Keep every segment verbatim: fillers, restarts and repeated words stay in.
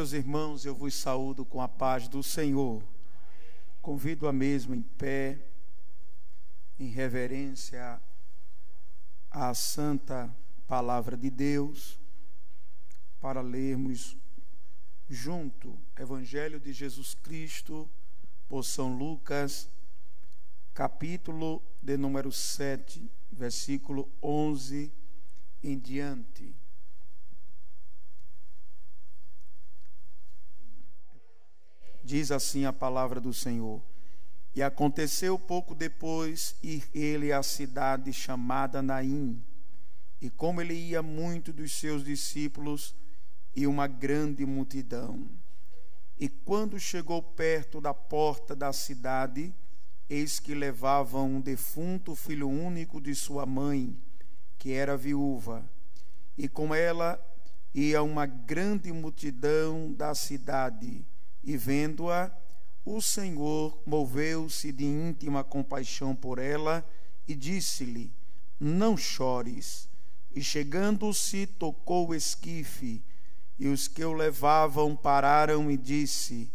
Meus irmãos, eu vos saúdo com a paz do Senhor. Convido a mesma em pé, em reverência à santa palavra de Deus, para lermos junto Evangelho de Jesus Cristo por São Lucas, capítulo de número sete, versículo onze em diante. Diz assim a palavra do Senhor: E aconteceu pouco depois ir ele à cidade chamada Naim, e como ele ia muito dos seus discípulos e uma grande multidão. E quando chegou perto da porta da cidade, eis que levavam um defunto filho único de sua mãe, que era viúva, e com ela ia uma grande multidão da cidade. E vendo-a, o Senhor moveu-se de íntima compaixão por ela e disse-lhe: Não chores. E chegando-se, tocou o esquife, e os que o levavam pararam e disse: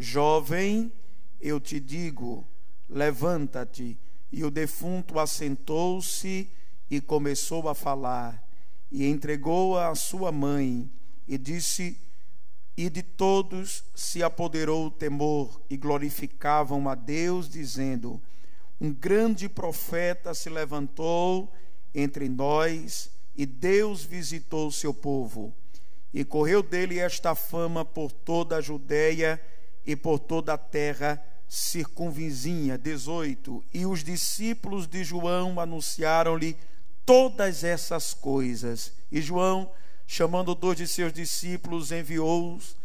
Jovem, eu te digo, levanta-te. E o defunto assentou-se e começou a falar, e entregou-a à sua mãe, e disse: E de todos se apoderou o temor, e glorificavam a Deus, dizendo: Um grande profeta se levantou entre nós, e Deus visitou o seu povo. E correu dele esta fama por toda a Judeia e por toda a terra circunvizinha. dezoito. E os discípulos de João anunciaram-lhe todas essas coisas. E João, chamando dois de seus discípulos, enviou-os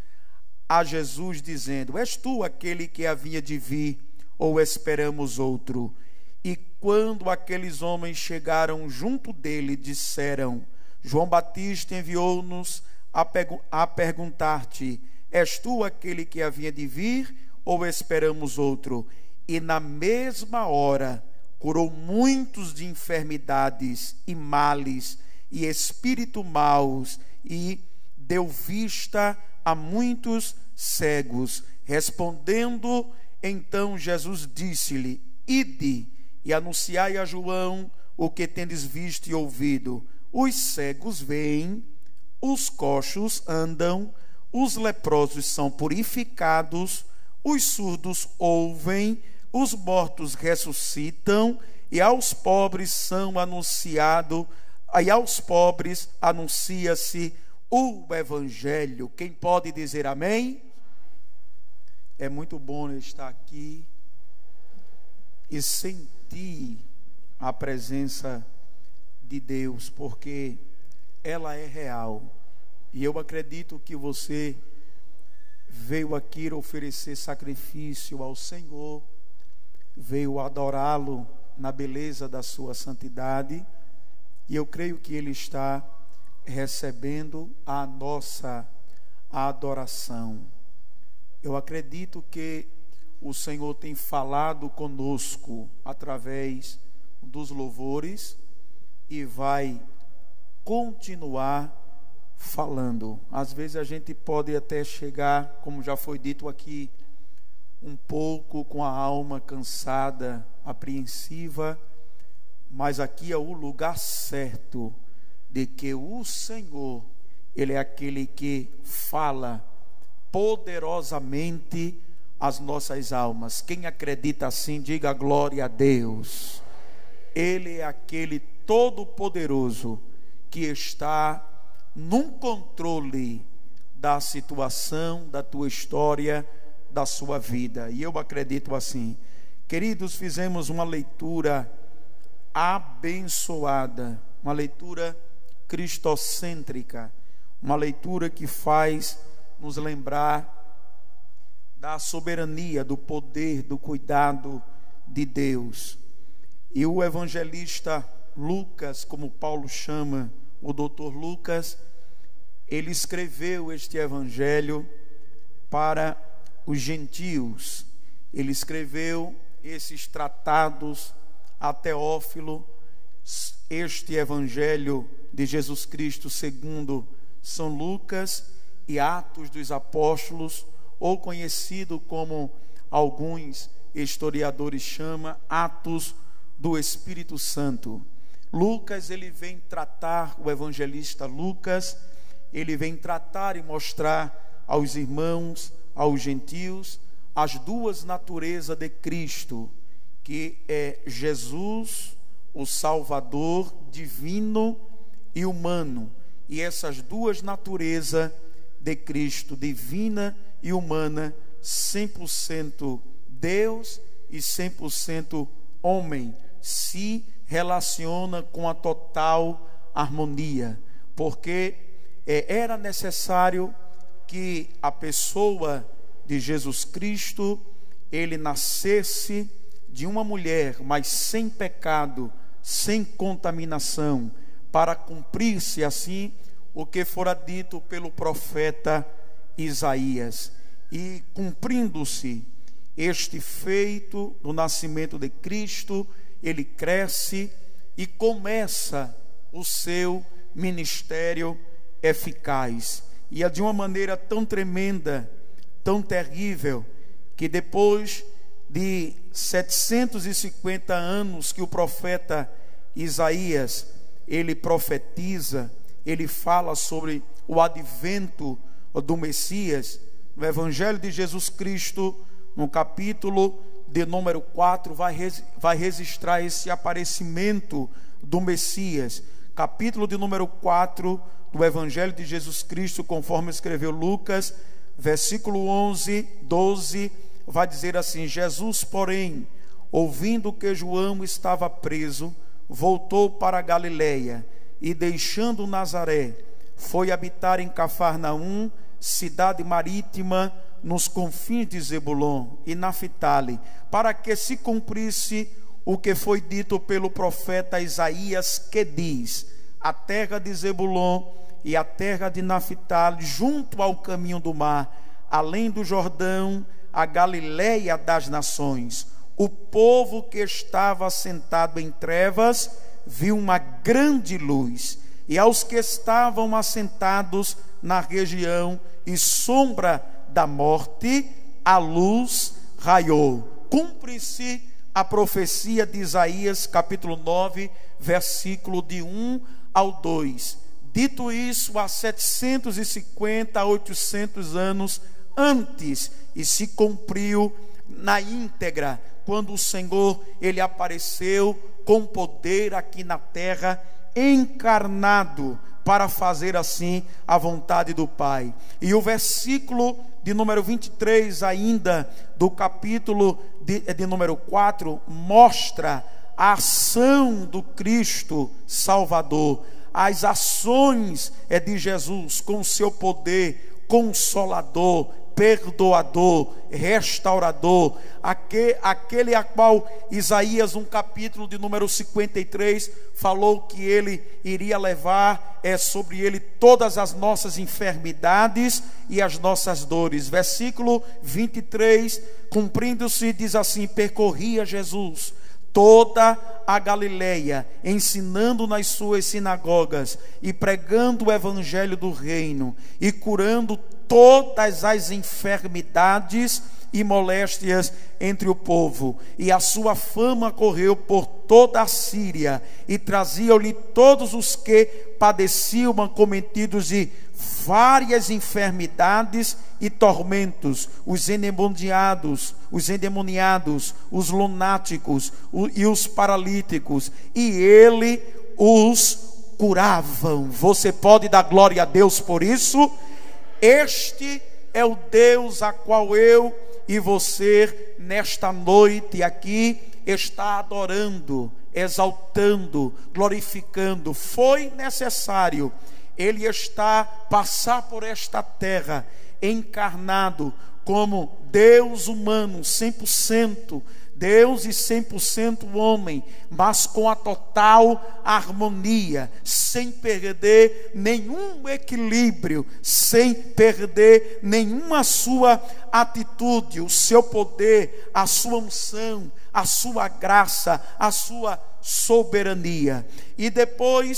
a Jesus, dizendo: És tu aquele que havia de vir, ou esperamos outro? E quando aqueles homens chegaram junto dele, disseram: João Batista enviou-nos a, pergu- a perguntar-te: És tu aquele que havia de vir, ou esperamos outro? E na mesma hora curou muitos de enfermidades e males e espíritos maus, e deu vista a muitos cegos. Respondendo então Jesus disse-lhe: Ide e anunciai a João o que tendes visto e ouvido. Os cegos veem, os coxos andam, os leprosos são purificados, os surdos ouvem, os mortos ressuscitam, e aos pobres são anunciado e aos pobres anuncia-se o Evangelho. Quem pode dizer amém? É muito bom estar aqui e sentir a presença de Deus, porque ela é real. E eu acredito que você veio aqui oferecer sacrifício ao Senhor, veio adorá-lo na beleza da sua santidade, e eu creio que Ele está recebendo a nossa adoração. Eu acredito que o Senhor tem falado conosco através dos louvores e vai continuar falando. Às vezes a gente pode até chegar, como já foi dito aqui, um pouco com a alma cansada, apreensiva, mas aqui é o lugar certo de que o Senhor, Ele é aquele que fala poderosamente às nossas almas. Quem acredita assim, diga glória a Deus. Ele é aquele todo-poderoso que está num controle da situação, da tua história, da sua vida. E eu acredito assim. Queridos, fizemos uma leitura abençoada, uma leitura cristocêntrica, uma leitura que faz nos lembrar da soberania, do poder, do cuidado de Deus. E o evangelista Lucas, como Paulo chama o doutor Lucas, ele escreveu este evangelho para os gentios. Ele escreveu esses tratados a Teófilo, este evangelho de Jesus Cristo segundo São Lucas, e Atos dos Apóstolos, ou conhecido como alguns historiadores chamam, Atos do Espírito Santo. Lucas, ele vem tratar, o evangelista Lucas, ele vem tratar e mostrar aos irmãos, aos gentios, as duas naturezas de Cristo, que é Jesus, o Salvador divino e humano. E essas duas naturezas de Cristo, divina e humana, cem por cento Deus e cem por cento homem, se relaciona com a total harmonia, porque é, era necessário que a pessoa de Jesus Cristo, ele nascesse de uma mulher, mas sem pecado, sem contaminação, para cumprir-se assim o que fora dito pelo profeta Isaías. E cumprindo-se este feito do nascimento de Cristo, ele cresce e começa o seu ministério eficaz. E é de uma maneira tão tremenda, tão terrível, que depois de setecentos e cinquenta anos que o profeta Isaías, ele profetiza, ele fala sobre o advento do Messias, no Evangelho de Jesus Cristo, no capítulo de número quatro, vai, vai registrar esse aparecimento do Messias. Capítulo de número quatro do Evangelho de Jesus Cristo, conforme escreveu Lucas, versículo onze, doze, vai dizer assim: Jesus, porém, ouvindo que João estava preso, voltou para a Galileia e, deixando Nazaré, foi habitar em Cafarnaum, cidade marítima, nos confins de Zebulon e Naphtali, para que se cumprisse o que foi dito pelo profeta Isaías, que diz: a terra de Zebulon e a terra de Naphtali, junto ao caminho do mar, além do Jordão, a Galileia das nações. O povo que estava sentado em trevas viu uma grande luz, e aos que estavam assentados na região e sombra da morte, a luz raiou. Cumpre-se a profecia de Isaías, capítulo nove, versículo de um ao dois. Dito isso, há setecentos e cinquenta a oitocentos anos antes, e se cumpriu na íntegra, quando o Senhor, ele apareceu com poder aqui na terra, encarnado, para fazer assim a vontade do Pai. E o versículo de número vinte e três ainda, do capítulo de, de número quatro, mostra a ação do Cristo Salvador, as ações é de Jesus com o seu poder consolador, perdoador, restaurador, aquele, aquele a qual Isaías, um capítulo de número cinquenta e três, falou que ele iria levar é, sobre ele todas as nossas enfermidades e as nossas dores. Versículo vinte e três, cumprindo-se, diz assim: percorria Jesus toda a Galileia, ensinando nas suas sinagogas e pregando o evangelho do reino e curando todas as enfermidades e moléstias entre o povo. E a sua fama correu por toda a Síria, e traziam-lhe todos os que padeciam acometidos de várias enfermidades e tormentos, os endemoniados, os endemoniados, os lunáticos e os paralíticos, e ele os curavam. Você pode dar glória a Deus por isso? Este é o Deus a qual eu e você nesta noite aqui está adorando, exaltando, glorificando. Foi necessário ele está passar por esta terra encarnado como Deus humano, cem por cento Deus e cem por cento homem, mas com a total harmonia, sem perder nenhum equilíbrio, sem perder nenhuma sua atitude, o seu poder, a sua unção, a sua graça, a sua soberania. E depois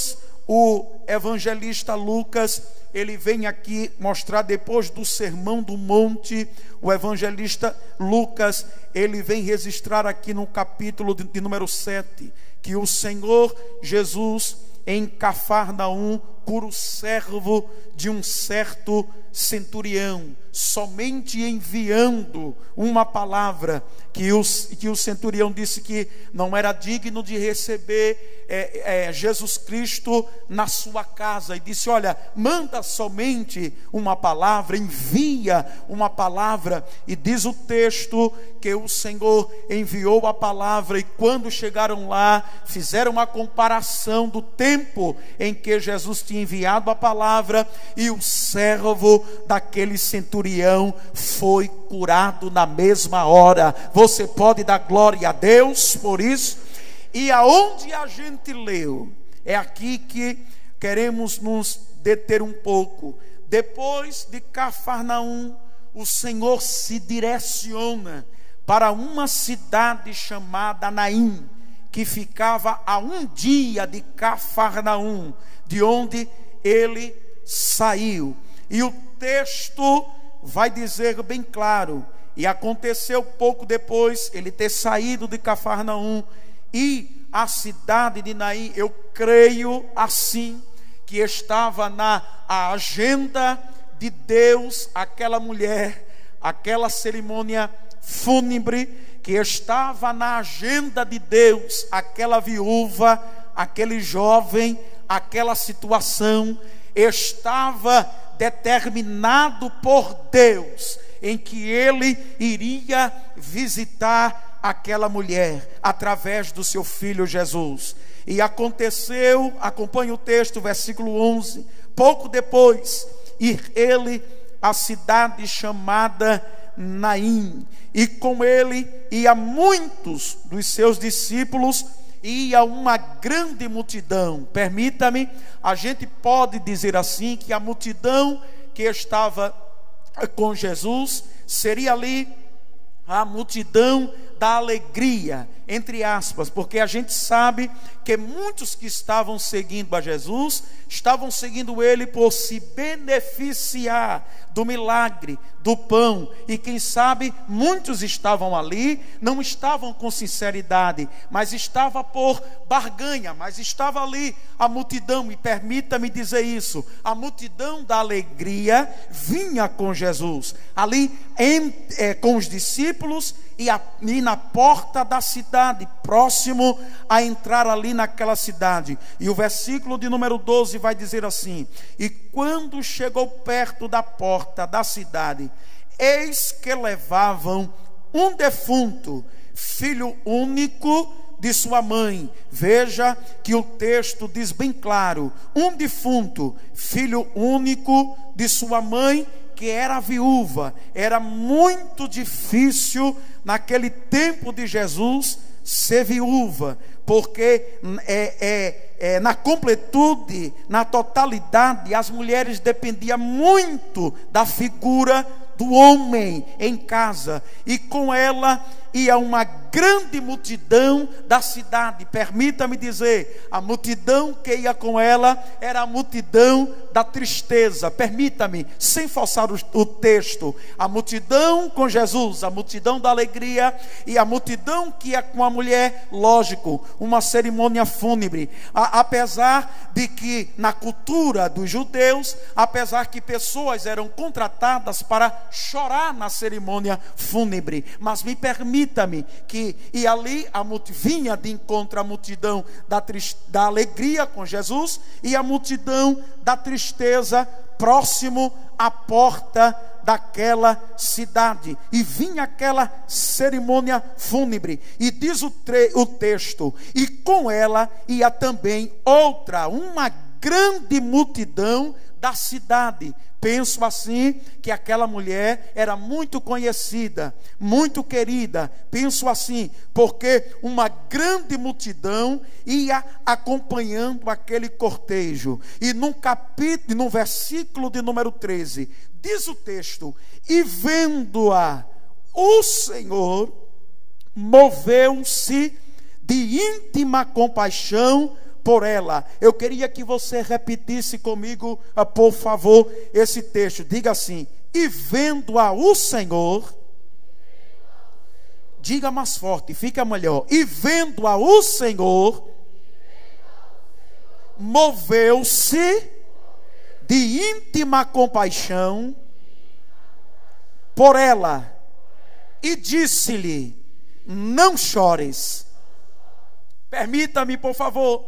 o evangelista Lucas, ele vem aqui mostrar, depois do Sermão do Monte, o evangelista Lucas, ele vem registrar aqui no capítulo de, de número sete, que o Senhor Jesus, em Cafarnaum, cura o servo de um certo centurião, somente enviando uma palavra, que o, que o centurião disse que não era digno de receber é, é, Jesus Cristo na sua casa, e disse: olha, manda somente uma palavra, envia uma palavra. E diz o texto que o Senhor enviou a palavra, e quando chegaram lá, fizeram uma comparação do tempo em que Jesus tinha enviado a palavra, e o servo daquele centurião foi curado na mesma hora. Você pode dar glória a Deus por isso? E aonde a gente leu, é aqui que queremos nos deter um pouco. Depois de Cafarnaum, o Senhor se direciona para uma cidade chamada Naim, que ficava a um dia de Cafarnaum, de onde ele saiu. E o texto vai dizer bem claro: e aconteceu pouco depois ele ter saído de Cafarnaum e a cidade de Naim, eu creio assim, que estava na agenda de Deus, aquela mulher, aquela cerimônia fúnebre, que estava na agenda de Deus, aquela viúva, aquele jovem, aquela situação, estava determinado por Deus, em que ele iria visitar aquela mulher, através do seu filho Jesus. E aconteceu, acompanhe o texto, versículo onze, pouco depois, ir ele à cidade chamada Naim, e com ele ia muitos dos seus discípulos, e ia uma grande multidão. Permita-me, a gente pode dizer assim, que a multidão que estava com Jesus seria ali a multidão da alegria, entre aspas, porque a gente sabe que muitos que estavam seguindo a Jesus, estavam seguindo ele por se beneficiar do milagre, do pão, e quem sabe muitos estavam ali, não estavam com sinceridade, mas estava por barganha, mas estava ali a multidão, e permita-me dizer isso, a multidão da alegria vinha com Jesus, ali em, é, com os discípulos, e, a, e na porta da cidade, próximo a entrar ali naquela cidade. E o versículo de número doze vai dizer assim: e quando chegou perto da porta da cidade, eis que levavam um defunto, filho único de sua mãe. Veja que o texto diz bem claro: um defunto, filho único de sua mãe, que era viúva. Era muito difícil naquele tempo de Jesus ser viúva, porque é, é, é, na completude, na totalidade, as mulheres dependiam muito da figura do homem em casa, e com ela ia uma grande multidão da cidade. Permita-me dizer, a multidão que ia com ela era a multidão da tristeza. Permita-me, sem forçar o, o texto, a multidão com Jesus, a multidão da alegria, e a multidão que ia com a mulher, lógico, uma cerimônia fúnebre. A, apesar de que na cultura dos judeus, apesar que pessoas eram contratadas para chorar na cerimônia fúnebre, mas me permita-me que e ali a multi, vinha de encontro à multidão da, da alegria com Jesus, e a multidão da tristeza próximo à porta daquela cidade, e vinha aquela cerimônia fúnebre, e diz o, tre, o texto, e com ela ia também outra, uma grande multidão da cidade. Penso assim, que aquela mulher era muito conhecida, muito querida. Penso assim, porque uma grande multidão ia acompanhando aquele cortejo. E num capítulo, no versículo de número treze, diz o texto: e vendo-a, o Senhor moveu-se de íntima compaixão por ela. Eu queria que você repetisse comigo, por favor, esse texto. Diga assim: e vendo-a o Senhor, diga mais forte, fica melhor. E vendo-a o Senhor, moveu-se de íntima compaixão por ela e disse-lhe: não chores. Permita-me, por favor.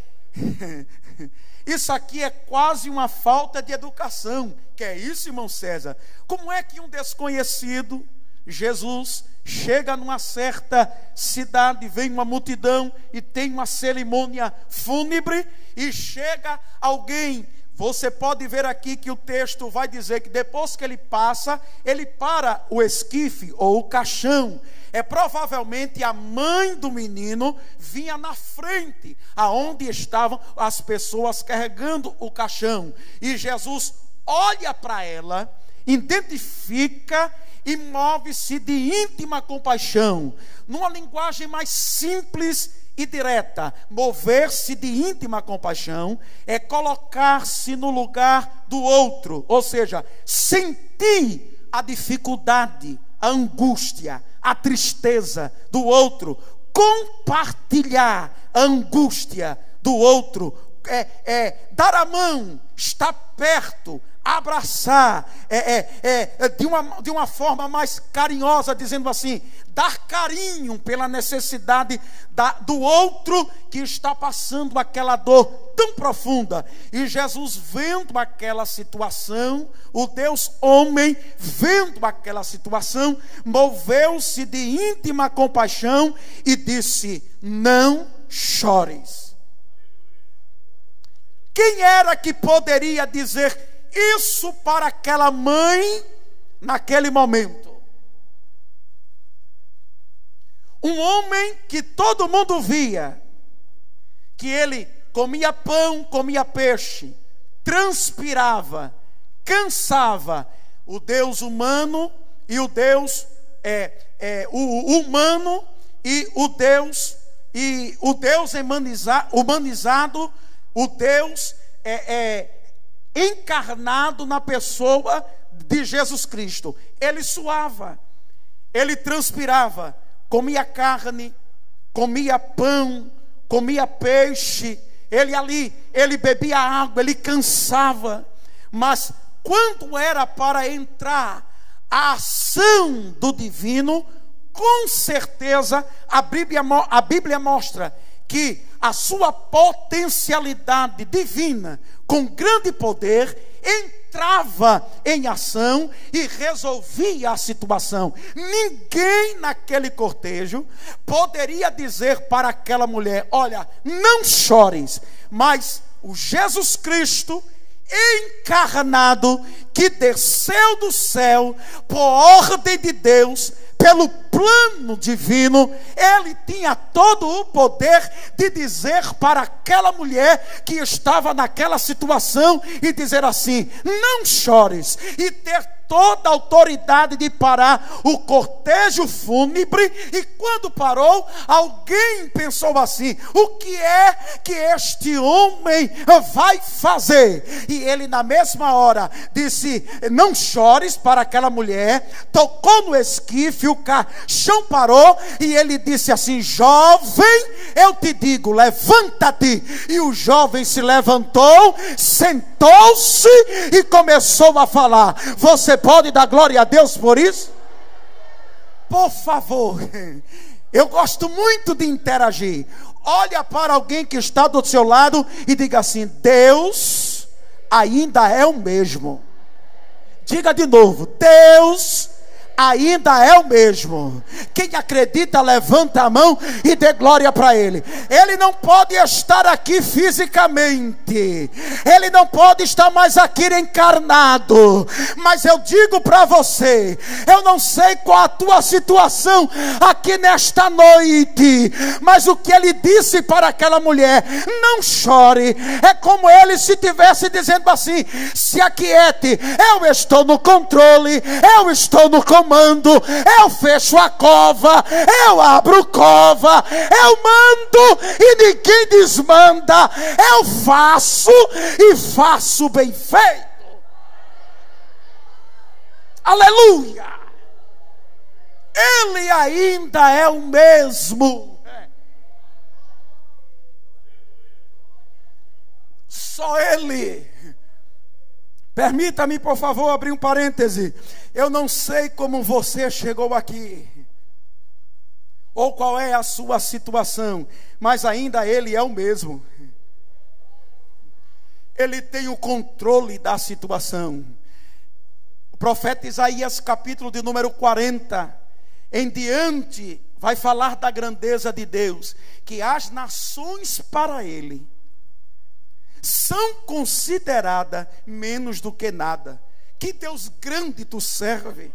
Isso aqui é quase uma falta de educação. Que é isso, irmão César? Como é que um desconhecido, Jesus, chega numa certa cidade, vem uma multidão e tem uma cerimônia fúnebre, e chega alguém? Você pode ver aqui que o texto vai dizer que depois que ele passa, ele para o esquife ou o caixão. É provavelmente a mãe do menino vinha na frente, aonde estavam as pessoas carregando o caixão. E Jesus olha para ela, identifica e move-se de íntima compaixão. Numa linguagem mais simples e direta, mover-se de íntima compaixão é colocar-se no lugar do outro, ou seja, sentir a dificuldade, a angústia, a tristeza do outro, compartilhar a angústia do outro, é, é, dar a mão, estar perto, abraçar, é, é, é, de, uma, de uma forma mais carinhosa, dizendo assim, dar carinho pela necessidade da, do outro que está passando aquela dor tão profunda. E Jesus, vendo aquela situação, o Deus homem, vendo aquela situação, moveu-se de íntima compaixão e disse: não chores. Quem era que poderia dizer isso para aquela mãe naquele momento? Um homem que todo mundo via, que ele comia pão, comia peixe, transpirava, cansava. O Deus humano e o Deus é, é, o humano e o Deus e o Deus humaniza, humanizado, o Deus é, é encarnado na pessoa de Jesus Cristo. Ele suava, ele transpirava, comia carne, comia pão, comia peixe, ele ali, ele bebia água, ele cansava. Mas quando era para entrar a ação do divino, com certeza a Bíblia, a Bíblia mostra que a sua potencialidade divina, com grande poder, entrava em ação e resolvia a situação. Ninguém naquele cortejo poderia dizer para aquela mulher: olha, não chores. Mas o Jesus Cristo encarnado, que desceu do céu por ordem de Deus, pelo plano divino, ele tinha todo o poder de dizer para aquela mulher que estava naquela situação e dizer assim: não chores, e ter toda a autoridade de parar o cortejo fúnebre. E quando parou, alguém pensou assim: o que é que este homem vai fazer? E ele na mesma hora disse: não chores, para aquela mulher, tocou no esquife, o caixão parou, e ele disse assim: jovem, eu te digo, levanta-te. E o jovem se levantou, sentou-se e começou a falar. Você pode dar glória a Deus por isso? Por favor, eu gosto muito de interagir. Olha para alguém que está do seu lado e diga assim: Deus ainda é o mesmo. Diga de novo: Deus ainda é o mesmo. Quem acredita, levanta a mão e dê glória para Ele. Ele não pode estar aqui fisicamente, Ele não pode estar mais aqui encarnado, mas eu digo para você, eu não sei qual a tua situação aqui nesta noite, mas o que Ele disse para aquela mulher: não chore, é como Ele se estivesse dizendo assim: se aquiete, eu estou no controle, eu estou no controle. eu mando, eu fecho a cova, eu abro cova, eu mando e ninguém desmanda, eu faço e faço bem feito. Aleluia! Ele ainda é o mesmo. Só Ele. Permita-me, por favor, abrir um parêntese. Eu não sei como você chegou aqui, ou qual é a sua situação, mas ainda Ele é o mesmo. Ele tem o controle da situação. O profeta Isaías, capítulo de número quarenta, em diante, vai falar da grandeza de Deus, que as nações para Ele são consideradas menos do que nada. Que Deus grande tu serve.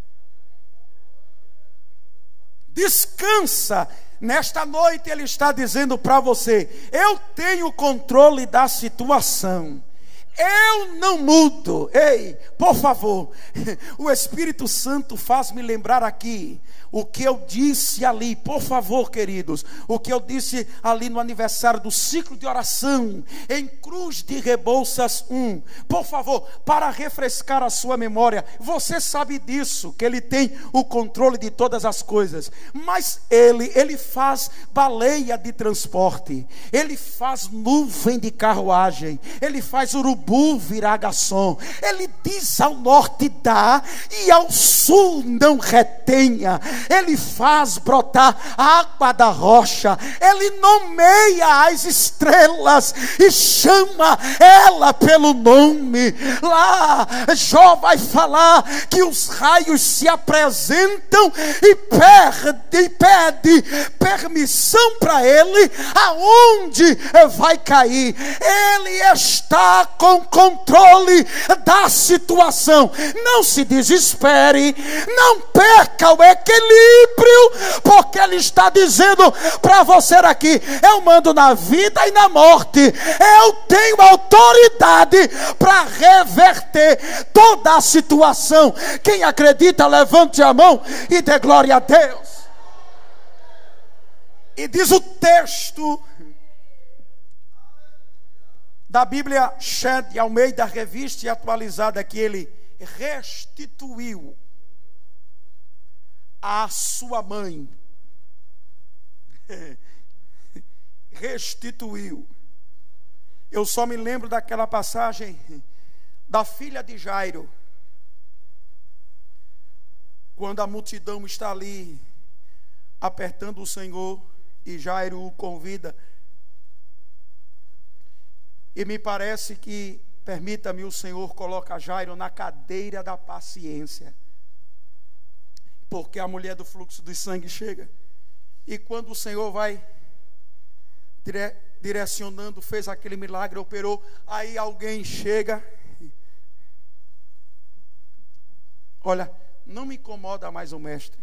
Descansa. Nesta noite Ele está dizendo para você: eu tenho controle da situação, eu não mudo. Ei, por favor, o Espírito Santo faz-me lembrar aqui o que eu disse ali, por favor, queridos, o que eu disse ali no aniversário do ciclo de oração em Cruz de Rebouças um. Por favor, para refrescar a sua memória, você sabe disso, que Ele tem o controle de todas as coisas, mas Ele, Ele faz baleia de transporte, Ele faz nuvem de carruagem, Ele faz urubu virar garçom, Ele diz ao norte dá e ao sul não retenha, Ele faz brotar água da rocha, Ele nomeia as estrelas e chama ela pelo nome. Lá Jó vai falar que os raios se apresentam e perde, e pede permissão para ele aonde vai cair. Ele está com controle da situação. Não se desespere, não perca o equilíbrio, porque Ele está dizendo para você aqui: eu mando na vida e na morte, eu tenho autoridade para reverter toda a situação. Quem acredita, levante a mão e dê glória a Deus. E diz o texto da Bíblia Shed Almeida, revista e atualizada, que Ele restituiu a sua mãe. Restituiu. Eu só me lembro daquela passagem da filha de Jairo, quando a multidão está ali apertando o Senhor e Jairo o convida. E me parece que, permita-me, o Senhor coloca Jairo na cadeira da paciência, porque a mulher do fluxo de sangue chega. E quando o Senhor vai dire, direcionando, fez aquele milagre, operou, aí alguém chega. Olha, não me incomoda mais o mestre.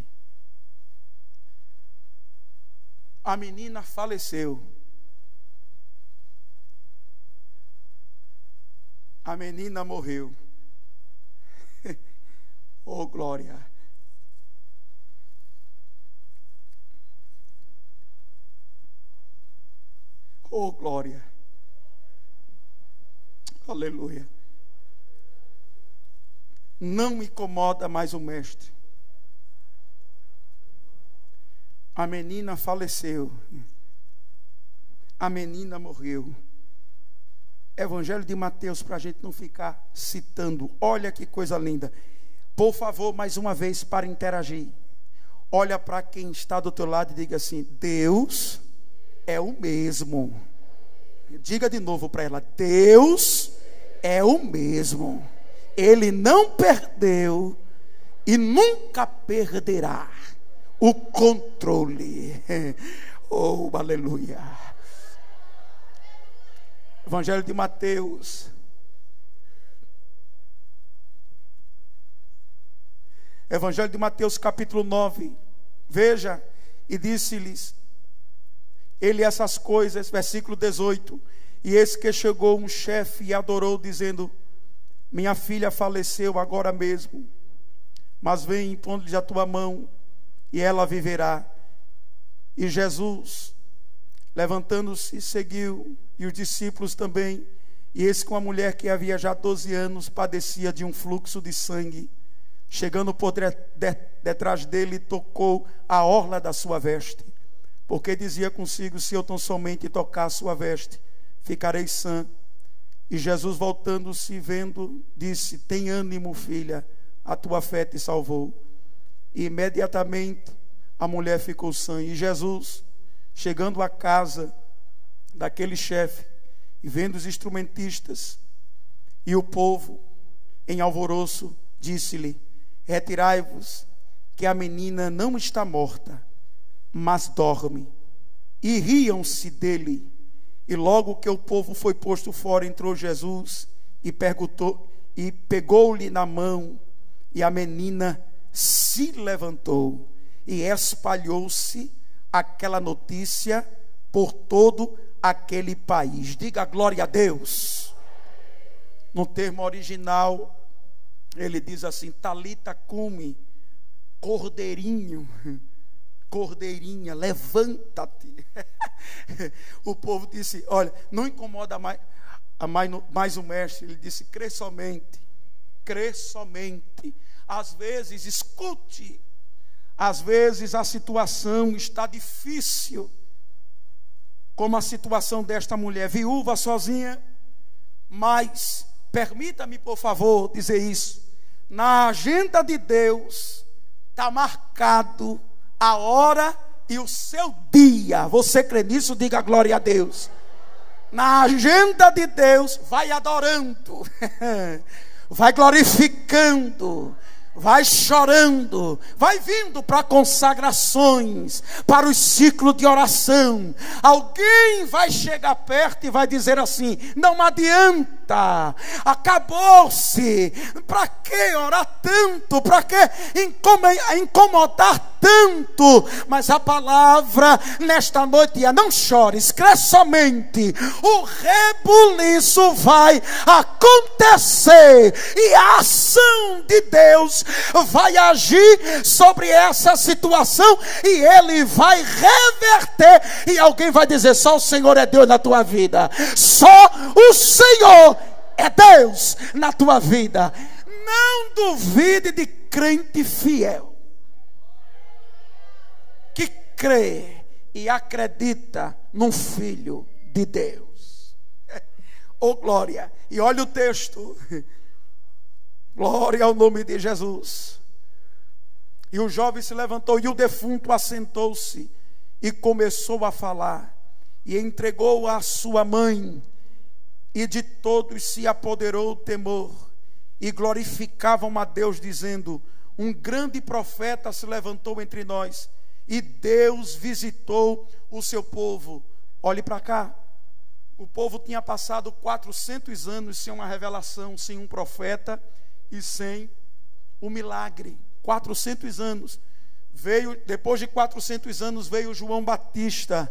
A menina faleceu. A menina morreu. Oh, glória. Oh, glória. Aleluia. Não incomoda mais o mestre. A menina faleceu. A menina morreu. Evangelho de Mateus, para a gente não ficar citando. Olha que coisa linda. Por favor, mais uma vez, para interagir, olha para quem está do teu lado e diga assim: Deus é o mesmo. Diga de novo para ela: Deus é o mesmo. Ele não perdeu e nunca perderá o controle. Oh, aleluia. Evangelho de Mateus, Evangelho de Mateus, capítulo nove. Veja, e disse-lhes ele essas coisas, versículo dezoito: e eis que chegou um chefe e adorou, dizendo: minha filha faleceu agora mesmo, Mas vem, impondo-lhe a tua mão, e ela viverá. E Jesus, levantando-se, seguiu, e os discípulos também. E eis que uma mulher que havia já doze anos padecia de um fluxo de sangue, chegando por detrás dele, tocou a orla da sua veste, porque dizia consigo: se eu tão somente tocar a sua veste, ficarei sã. E Jesus, voltando-se, vendo, disse: tem ânimo, filha, a tua fé te salvou. E imediatamente a mulher ficou sã. E Jesus, chegando à casa daquele chefe, e vendo os instrumentistas e o povo em alvoroço, disse-lhe: retirai-vos, que a menina não está morta, mas dorme. E riam-se dele. E logo que o povo foi posto fora, entrou Jesus e perguntou, e pegou-lhe na mão, e a menina se levantou, e espalhou-se aquela notícia por todo aquele país. Diga glória a Deus. No termo original, ele diz assim: Talita cumi, cordeirinho, cordeirinha, levanta-te. O povo disse: olha, não incomoda mais, mais, mais o mestre. Ele disse: crê somente, crê somente. Às vezes, escute, às vezes a situação está difícil, como a situação desta mulher, viúva, sozinha. Mas, permita-me por favor dizer isso, na agenda de Deus está marcado a hora e o seu dia. Você crê nisso? Diga glória a Deus. Na agenda de Deus, vai adorando, vai glorificando, vai chorando, vai vindo para consagrações, para os ciclos de oração. Alguém vai chegar perto e vai dizer assim: não adianta, acabou-se. Para que orar tanto? Para que incomodar tanto? Mas a palavra nesta noite é: não chores, crê somente. O rebuliço vai acontecer, e a ação de Deus vai agir sobre essa situação, e Ele vai reverter. E alguém vai dizer: só o Senhor é Deus na tua vida. Só o Senhor é Deus na tua vida. Não duvide de crente fiel, que crê e acredita num Filho de Deus. Oh glória! E olha o texto. Glória ao nome de Jesus. E o jovem se levantou, e o defunto assentou-se e começou a falar, e entregou a sua mãe. E de todos se apoderou o temor, e glorificavam a Deus, dizendo: um grande profeta se levantou entre nós, e Deus visitou o seu povo. Olhe para cá. O povo tinha passado quatrocentos anos sem uma revelação, sem um profeta e sem o milagre. Quatrocentos anos. Veio, depois de quatrocentos anos, veio João Batista.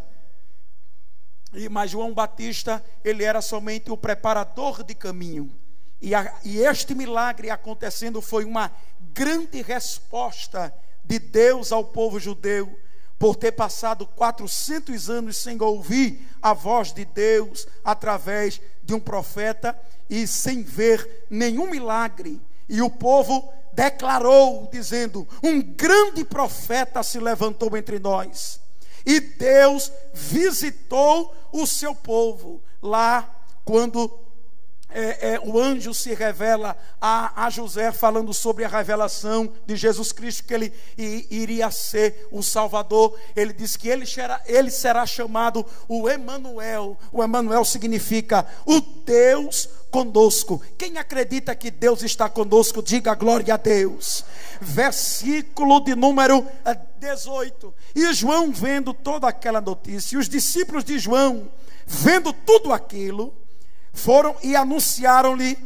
E, mas João Batista, ele era somente o preparador de caminho. E, a, e este milagre acontecendo foi uma grande resposta de Deus ao povo judeu, por ter passado quatrocentos anos sem ouvir a voz de Deus através de um profeta e sem ver nenhum milagre. E o povo declarou, dizendo: um grande profeta se levantou entre nós. E Deus visitou o seu povo lá, quando é, é, o anjo se revela a, a José, falando sobre a revelação de Jesus Cristo, que ele i, iria ser o Salvador. Ele diz que ele será, ele será chamado o Emanuel. O Emanuel significa o Deus conosco. Quem acredita que Deus está conosco, diga glória a Deus. Versículo de número dezoito. E João, vendo toda aquela notícia, e os discípulos de João, vendo tudo aquilo, foram e anunciaram-lhe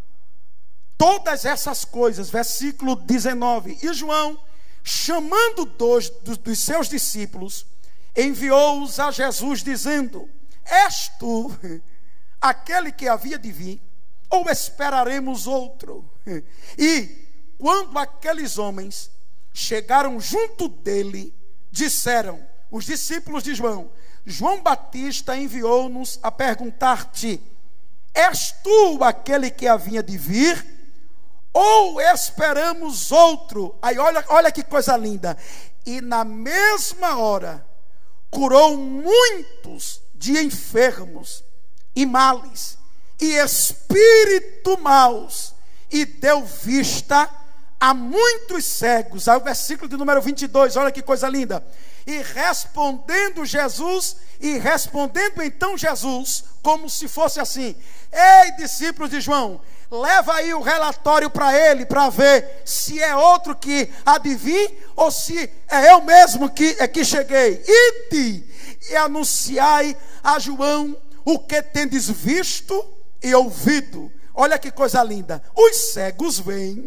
todas essas coisas. Versículo dezenove. E João, chamando dois dos, dos seus discípulos, enviou-os a Jesus, dizendo: és tu aquele que havia de vir, ou esperaremos outro? E quando aqueles homens chegaram junto dele, disseram, os discípulos de João: João Batista enviou-nos a perguntar-te: és tu aquele que havia de vir, ou esperamos outro? Aí olha, olha que coisa linda. E na mesma hora curou muitos de enfermos e males e espíritos maus, e deu vista a muitos cegos. Aí o versículo de número vinte e dois, olha que coisa linda. E respondendo Jesus, e respondendo então Jesus, como se fosse assim: ei, discípulos de João, leva aí o relatório para ele, para ver se é outro que há de vir, ou se é eu mesmo que, é que cheguei. Ide e anunciai a João o que tendes visto e ouvido. Olha que coisa linda. Os cegos vêm,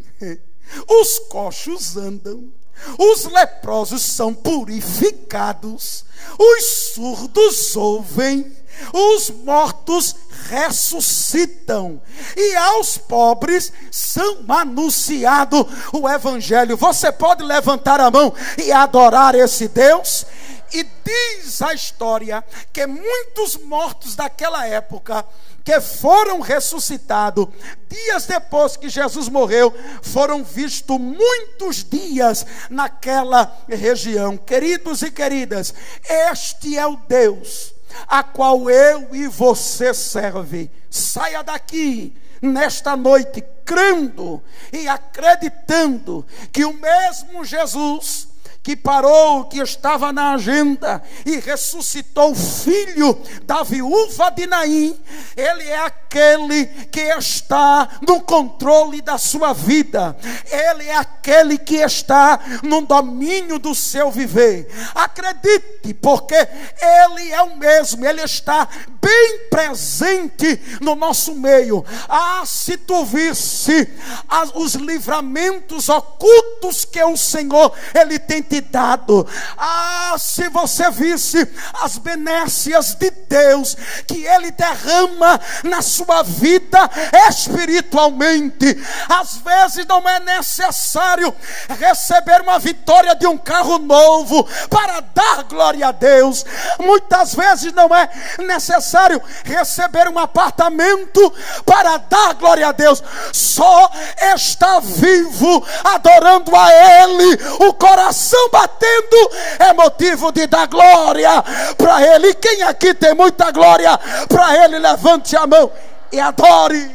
os coxos andam, os leprosos são purificados, os surdos ouvem, os mortos ressuscitam, e aos pobres são anunciado o evangelho. Você pode levantar a mão e adorar esse Deus? E diz a história que muitos mortos daquela época, que foram ressuscitados dias depois que Jesus morreu, foram vistos muitos dias naquela região. Queridos e queridas, este é o Deus a qual eu e você serve. Saia daqui nesta noite crendo e acreditando que o mesmo Jesus que parou, que estava na agenda e ressuscitou o filho da viúva de Naim, ele é aquele que está no controle da sua vida, ele é aquele que está no domínio do seu viver. Acredite, porque ele é o mesmo, ele está bem presente no nosso meio. Ah, se tu visse as, os livramentos ocultos que o Senhor ele tem te dado. Ah, se você visse as benécias de Deus que ele derrama na sua vida espiritualmente. Às vezes não é necessário receber uma vitória de um carro novo para dar glória a Deus. Muitas vezes não é necessário receber um apartamento para dar glória a Deus. Só está vivo adorando a ele, o coração batendo, é motivo de dar glória para ele. Quem aqui tem muita glória para ele, levante a mão e adore.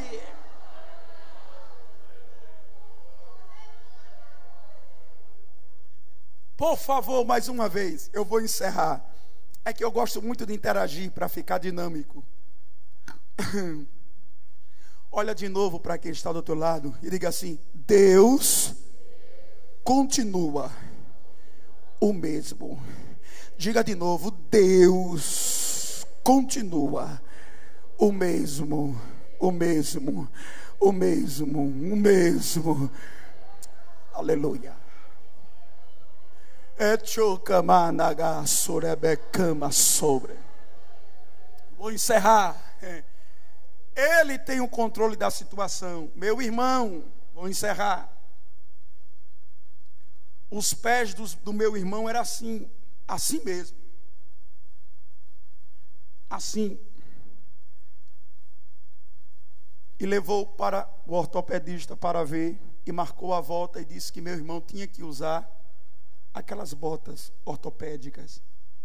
Por favor, mais uma vez, eu vou encerrar. É que eu gosto muito de interagir para ficar dinâmico. Olha de novo para quem está do outro lado e diga assim: Deus continua o mesmo. Diga de novo: Deus continua o mesmo, o mesmo, o mesmo, o mesmo. Aleluia. Vou encerrar. Ele tem o controle da situação. Meu irmão, vou encerrar. Os pés do, do meu irmão eram assim, assim mesmo. Assim. E levou para o ortopedista para ver, e marcou a volta e disse que meu irmão tinha que usar aquelas botas ortopédicas.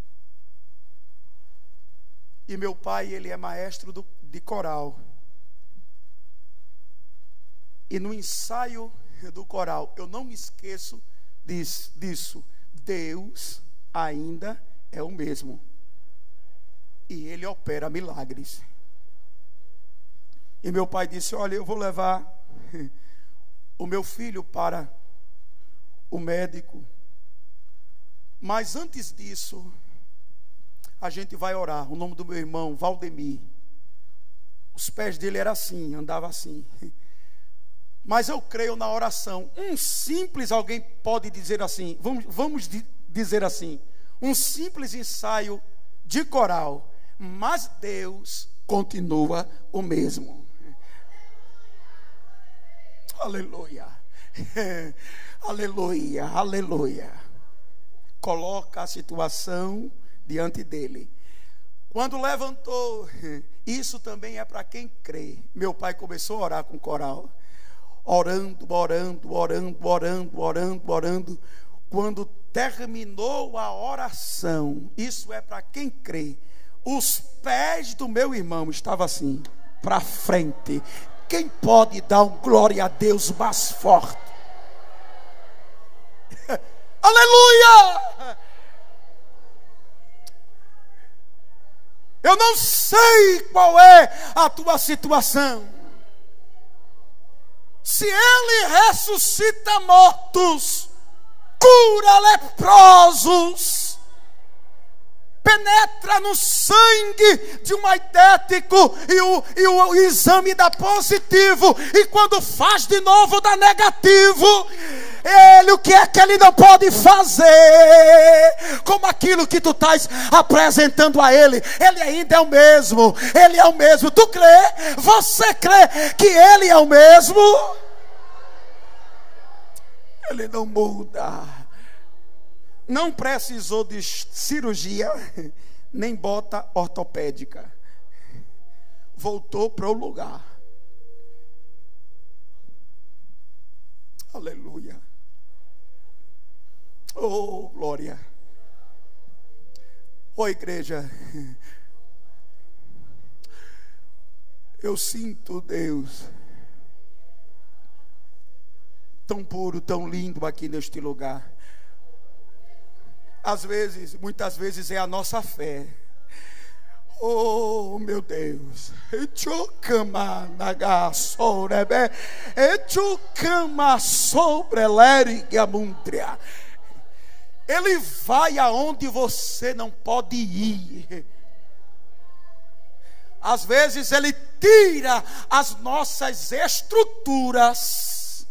E meu pai, ele é maestro do, de coral. E no ensaio do coral, eu não me esqueço disso, disso. Deus ainda é o mesmo. E ele opera milagres. E meu pai disse: olha, eu vou levar o meu filho para o médico. Mas antes disso, a gente vai orar. O nome do meu irmão, Valdemir. Os pés dele eram assim, andava assim. Mas eu creio na oração. Um simples, alguém pode dizer assim, vamos, vamos dizer assim, um simples ensaio de coral. Mas Deus continua o mesmo. Aleluia. Aleluia, aleluia. Coloca a situação diante dele. Quando levantou, isso também é para quem crê. Meu pai começou a orar com o coral, orando, orando, orando, orando, orando, orando. Quando terminou a oração, isso é para quem crê, os pés do meu irmão estavam assim, para frente. Quem pode dar um glória a Deus mais forte? Aleluia! Eu não sei qual é a tua situação. Se Ele ressuscita mortos, cura leprosos, penetra no sangue de um aidético e o, e o exame dá positivo, e quando faz de novo dá negativo. Ele, o que é que Ele não pode fazer? Como aquilo que tu estás apresentando a Ele, Ele ainda é o mesmo, Ele é o mesmo. Tu crê? Você crê que Ele é o mesmo? Ele não muda. Não precisou de cirurgia, nem bota ortopédica. Voltou para o lugar. Aleluia. Oh, glória. Oh, igreja. Eu sinto Deus tão puro, tão lindo aqui neste lugar. Às vezes, muitas vezes é a nossa fé. Oh, meu Deus. Ele vai aonde você não pode ir. Às vezes Ele tira as nossas estruturas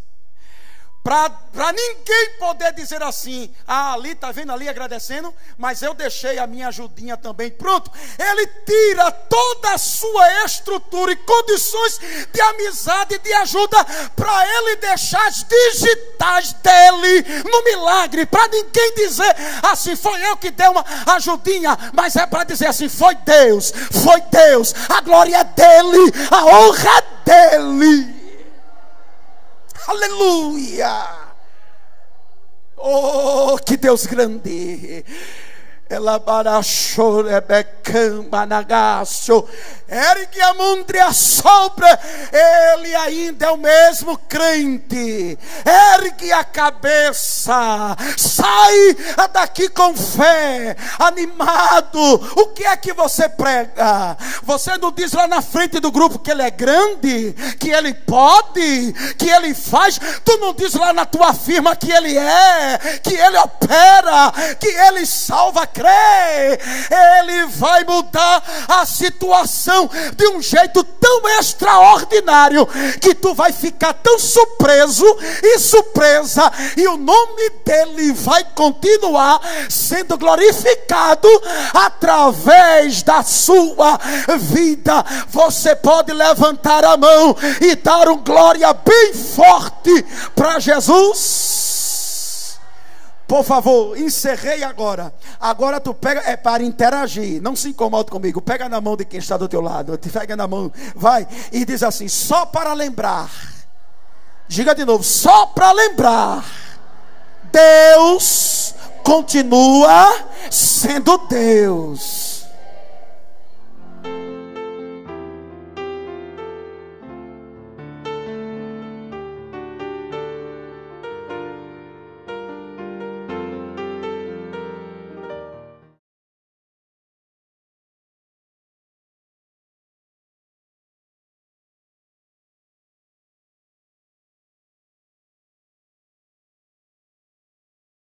para ninguém poder dizer assim: ah, ali está vendo ali agradecendo, mas eu deixei a minha ajudinha também. Pronto, Ele tira toda a sua estrutura e condições de amizade e de ajuda para Ele deixar as digitais dele no milagre, para ninguém dizer assim: foi eu que dei uma ajudinha, mas é para dizer assim: foi Deus, foi Deus, a glória é dele, a honra é dele. Aleluia! Oh, que Deus grande! Ela barachore becamba nagaço, ergue a mundria sobre. Ele ainda é o mesmo crente. Ergue a cabeça, sai daqui com fé, animado. O que é que você prega? Você não diz lá na frente do grupo que Ele é grande, que Ele pode, que Ele faz. Tu não diz lá na tua firma que Ele é, que Ele opera, que Ele salva. Crê, Ele vai mudar a situação de um jeito tão extraordinário que tu vai ficar tão surpreso e surpresa, e o nome dele vai continuar sendo glorificado através da sua vida. Você pode levantar a mão e dar um glória bem forte para Jesus? Por favor, encerrei agora. Agora tu pega, é para interagir. Não se incomode comigo. Pega na mão de quem está do teu lado. Te pega na mão, vai e diz assim: só para lembrar. Diga de novo: só para lembrar. Deus continua sendo Deus.